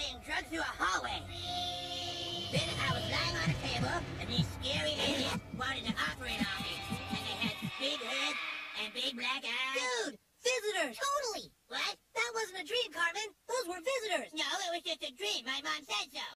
carrying drugs through a hallway. Then I was lying on a table, and these scary aliens wanted to operate on me. And they had big heads and big black eyes. Dude, visitors! Totally! What? That wasn't a dream, Cartman. Those were visitors. No, it was just a dream. My mom said so.